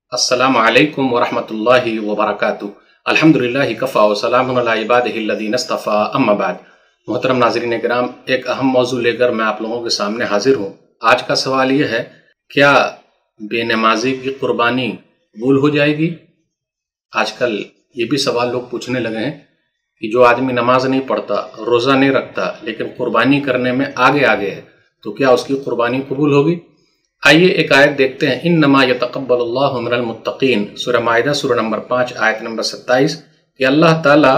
السلام علیکم ورحمۃ اللہ وبرکاتہ۔ الحمدللہ کفا وسلام علی عبادہ الذین اصطفیٰ، اما بعد۔ محترم ناظرین کرام، ایک اہم موضوع لے کر میں آپ لوگوں کے سامنے حاضر ہوں۔ آج کا سوال یہ ہے، کیا بے نمازی کی قربانی قبول ہو جائے گی؟ آج کل یہ بھی سوال لوگ پوچھنے لگے ہیں کہ جو آدمی نماز نہیں پڑھتا، روزہ نہیں رکھتا، لیکن قربانی کرنے میں آگے ہے، تو کیا اس کی قربانی قبول ہوگی؟ آئیے ایک آیت دیکھتے ہیں۔ انما یتقبل اللہ من المتقین، سورہ مائدہ سورہ نمبر 5 آیت نمبر 27، کہ اللہ تعالیٰ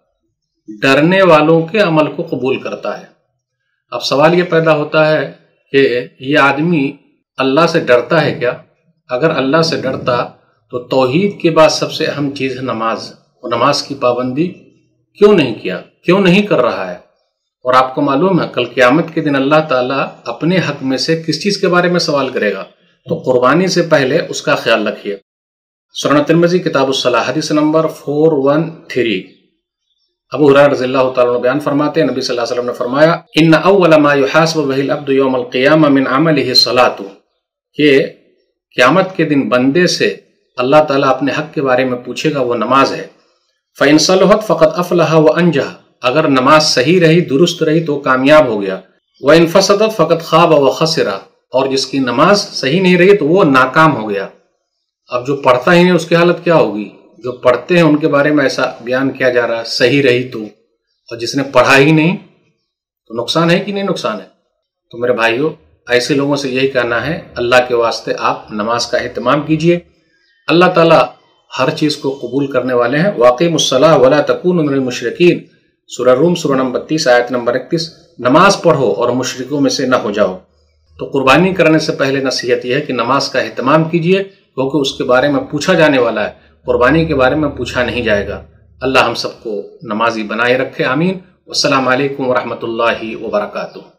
ڈرنے والوں کے عمل کو قبول کرتا ہے۔ اب سوال یہ پیدا ہوتا ہے کہ یہ آدمی اللہ سے ڈرتا ہے کیا؟ اگر اللہ سے ڈرتا تو توحید کے بعد سب سے اہم چیز ہے نماز، اور نماز کی پابندی کیوں نہیں کیا، کیوں نہیں کر رہا ہے؟ اور آپ کو معلوم ہے کل قیامت کے دن اللہ تعالیٰ اپنے حق میں سے کس چیز کے بارے میں سوال کرے گا؟ تو قربانی سے پہلے اس کا خیال رکھیے۔ سنن ترمذی کتاب الصلاۃ حدیث نمبر 413، ابو ہریرہ رضی اللہ تعالیٰ عنہ بیان فرماتے ہیں، نبی صلی اللہ علیہ وسلم نے فرمایا، ان اول ما يحاسب به العبد يوم القیامہ من عمله الصلاۃ، کہ قیامت کے دن بندے سے اللہ تعالیٰ اپنے حق کے بارے میں پوچھے گا، وہ نماز ہے۔ فإن صلحت فقد افلح وانجح، اگر نماز صحیح رہی، درست رہی تو کامیاب ہو گیا۔ وإن فسدت فقد خاب وخسر، اور جس کی نماز صحیح نہیں رہی تو وہ ناکام ہو گیا۔ اب جو پڑھتا ہی نہیں اس کی حالت کیا ہوگی؟ جو پڑھتے ہیں ان کے بارے میں ایسا بیان کیا جا رہا ہے، صحیح رہی تو، اور جس نے پڑھا ہی نہیں تو نقصان ہے کہ نہیں نقصان ہے؟ تو میرے بھائیوں، ایسے لوگوں سے یہی کہنا ہے، اللہ کے واسطے آپ نماز کا اہتمام کیجئے۔ اللہ تعالیٰ ہر چیز کو قبول کرنے والے ہیں۔ وَأَقِیمُوا الصَّلَاةَ وَلَا تَکُونُوا مِنَ الْمُشْرِکِینَ، سورہ روم سورہ نمبر 30 آیت نمبر 31، نماز پڑھو اور مشرکوں میں سے نہ ہو جاؤ۔ تو قربانی کرنے سے پہلے نصیحت یہ ہے کہ نماز کا اہتمام کیجئے، کیونکہ اس کے بارے میں پوچھا جانے والا ہے، قربانی کے بارے میں پوچھا نہیں جائے گا۔ اللہ ہم سب کو نمازی بنائے رکھے، آمین۔ والسلام علیکم ورحمۃ اللہ وبرکاتہ۔